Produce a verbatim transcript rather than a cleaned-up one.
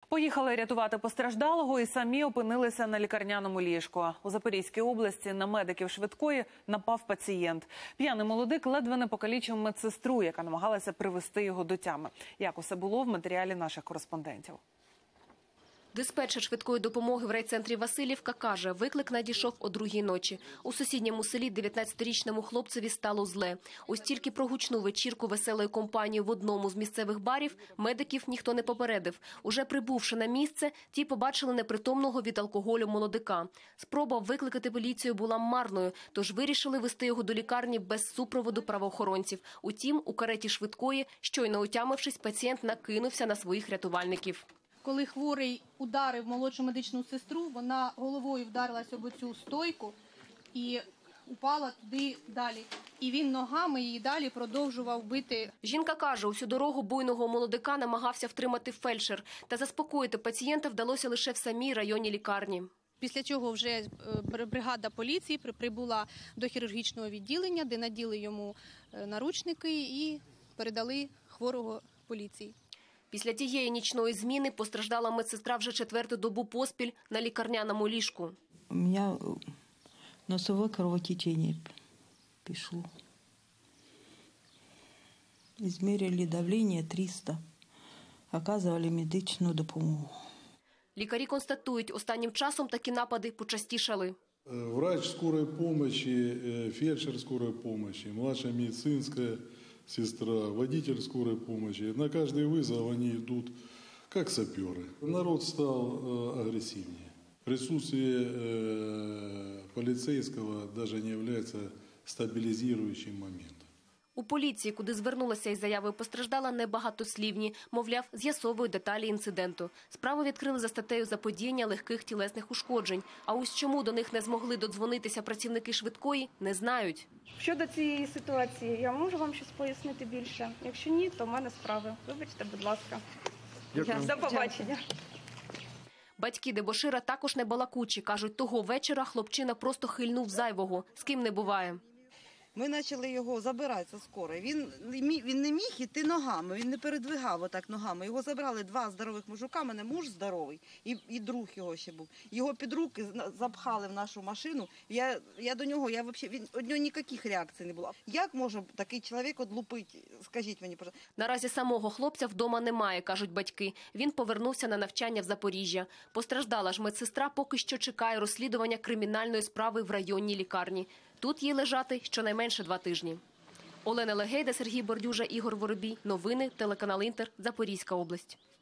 Поїхали рятувати постраждалого і самі опинилися на лікарняному ліжку. У Запорізькій області на медиків швидкої напав пацієнт. П'яний молодик ледве не покалічив медсестру, яка намагалася привести його до тями. Як усе було в матеріалі наших кореспондентів. Диспетчер швидкої допомоги в райцентрі Василівка каже, виклик надійшов о другій ночі. У сусідньому селі дев'ятнадцятирічному хлопцеві стало зле. Ось тільки про гучну вечірку веселої компанії в одному з місцевих барів медиків ніхто не попередив. Уже прибувши на місце, ті побачили непритомного від алкоголю молодика. Спроба викликати поліцію була марною, тож вирішили вести його до лікарні без супроводу правоохоронців. Утім, у кареті швидкої, щойно отямившись, пацієнт накинувся на своїх рятувальників. Коли хворий ударив молодшу медичну сестру, вона головою вдарилась об цю стойку і упала туди далі. І він ногами її далі продовжував бити. Жінка каже, усю дорогу буйного молодика намагався втримати фельдшер. Та заспокоїти пацієнта вдалося лише в самій районній лікарні. Після чого вже бригада поліції прибула до хірургічного відділення, де наділи йому наручники і передали хворого поліції. Після тієї нічної зміни постраждала медсестра вже четверту добу поспіль на лікарняному ліжку. У мене носове кровотечення пішло. Измерили давлення триста, оказували медичну допомогу. Лікарі констатують, останнім часом такі напади почастішали. Врач скорої допомоги, фельдшер скорої допомоги, младша медицинська сестра, водитель скорой помощи. На каждый вызов они идут как саперы. Народ стал агрессивнее. Присутствие полицейского даже не является стабилизирующим моментом. У поліції, куди звернулася із заявою постраждала, небагатослівні. Мовляв, з'ясовують деталі інциденту. Справу відкрили за статтею заподіяння легких тілесних ушкоджень. А ось чому до них не змогли додзвонитися працівники швидкої, не знають. Щодо цієї ситуації, я можу вам щось пояснити більше? Якщо ні, то в мене справи. Вибачте, будь ласка. Дякую. До побачення. Батьки дебошира також не балакучі. Кажуть, того вечора хлопчина просто хильнув зайвого. З ким не буває. Ми почали його забирати зі скорої. Він, він не міг йти ногами, він не передвигав отак ногами. Його забрали два здорових мужика, мене муж здоровий, і, і друг його ще був. Його під руки запхали в нашу машину. Я, я до нього, я взагалі, він, від нього ніяких реакцій не було. Як може такий чоловік одлупити, скажіть мені, пожалуйста. Наразі самого хлопця вдома немає, кажуть батьки. Він повернувся на навчання в Запоріжжя. Постраждала ж медсестра поки що чекає розслідування кримінальної справи в районній лікарні. Тут їй лежати щонайменше два тижні. Олена Легейда, Сергій Бордюжа, Ігор Воробій. Новини, телеканал Інтер, Запорізька область.